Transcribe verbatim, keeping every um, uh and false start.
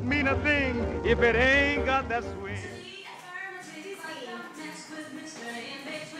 mean a thing if it ain't got that swing.